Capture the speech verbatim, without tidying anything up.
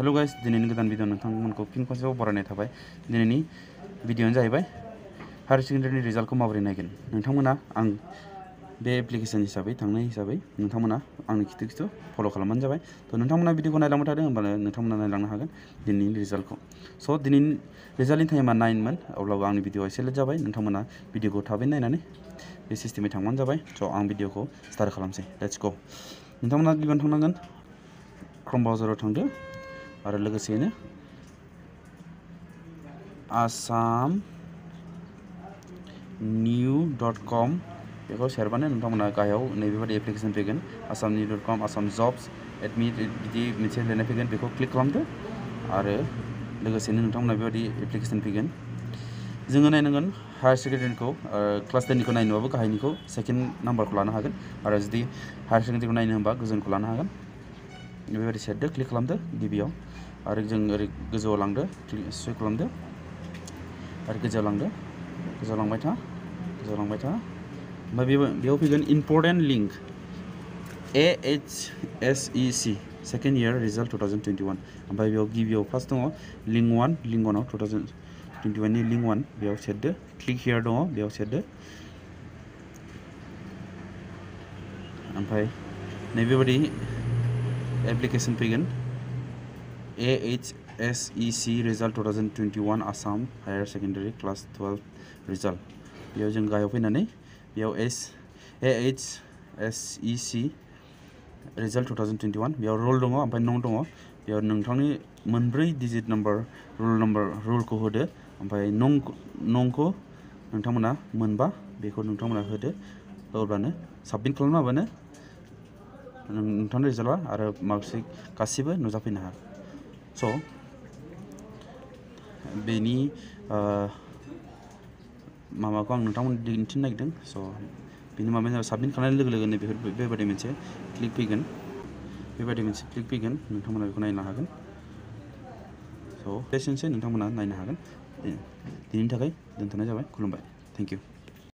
Hello guys दिनैनि गोदान video नोंथांमोनखौ फिन खनसेबाव बरायनाय थाबाय। दिनैनि भिडिअआनो जाहैबाय हायर सेकेन्डारिनि रिजाल्टखौ माबोरै नायगोन। नोंथांमोना आं बे एप्लिकेसन हिसाबै थांनाय हिसाबै नोंथांमोना आंनि खिथु खिथु फल' खालामबानो जाबाय। थ' नोंथांमोना भिडिअखौ नायलांबाय थादों होनबानो नोंथांमोना नायलांनो हागोन दिनैनि रिजाल्टखौ। स' दिनैनि रिजाल्टनि टाइमा नाइनमोन, अब्लाबो आंनि भिडिअआ एसे लेट जाबाय। नोंथांमोना भिडिअखौ थाबैनो नायनानै बे सिस्टेमै थांबानो जाबाय। स' आं भिडिअखौ स्टार्ट खालामसै। Let's go. नोंथांमोना गिबियावनो थांनांगोन क्रोम ब्राउजाराव थांदो आरो लोगोसेयैनो आसाम निउ डट कम बेखौ सेरबानो नोंथांमोना गाहायाव नैबेबायदि एप्लिकेसन फैगोन। Assam new dot com Assam jobs admit बिदि मोनसे लिरनाय फैगोन, बेखौ क्लिक खालामदो आरो लोगोसेनो नोंथांमोना बेबायदि एप्लिकेसन फैगोन। जोङो नायनांगोन हायार सेकेन्डारिखौ क्लास टेननिखौ नायनोबाबो गाहायनिखौ सेकेन्ड नाम्बारखौ लानो हागोन, आरो जुदि हायार सेकेन्डारिखौ नायनो होनबा गोजौनिखौ लानो हागोन। बेबायदि सेरदो, क्लिक खालामदो गिबियाव, आरो जों ओरै गोजौआव लांदो, सुइप खालामदो आरो गोजौआव लांदो, गोजौआव लांबाय था, गोजौआव लांबाय था। ओमफ्राय बेयाव बेयाव फैगोन important link A H S E C second year result two thousand twenty one. ओमफ्राय बेयाव गिबियाव फार्स्ट दङ लिंक वान, लिंक वानाव टु थावजेन्ड टुवेन्टि वाननि लिंक वान बेयाव सेरदो, क्लिक हियार दङ बेयाव सेरदो। ओमफ्राय नैबेबायदि एप्लिकेसन फैगोन A H S E C result two thousand twenty one Assam higher secondary class twelve result. बेयाव जों गाहायाव फैनानै बेयाव S A H S E C result two thousand twenty one बेयाव रल दङ ओमफ्राय नं दङ। बेयाव नोंथांनि मोनब्रै डिजिट नाम्बार रुल नाम्बार रुलखौ होदो, ओमफ्राय नं नंखौ नोंथांमोना मोनबा बेखौ नोंथांमोना होदो। अब्लानो साबमिट खालामना होबानो नोंथांनि रिजाल्टआ आरो मार्कशिट गासिबो नुजाफैनो हागोन। स' बेनि माबाखौ आं नोंथांमोन दिन्थिनो नागिरदों। स' बेनि माबाया जाबाय साबमिट खालामनाय लोगो लोगोनो बेफोर बेबायदि मोनसे क्लिक फैगोन, बेबायदि मोनसे क्लिक फैगोन, नोंथांमोना बेखौ नायनो हागोन। स' बेसेनोसै, नोंथांमोना नायनो हागोन। दिनैनि थाखाय दोनथ'नाय जाबाय। खुलुमबाय। Thank U.